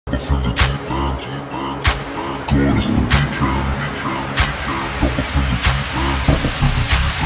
It's in the deep end. God is the weekend. Double in the deep end. Double in the deep end.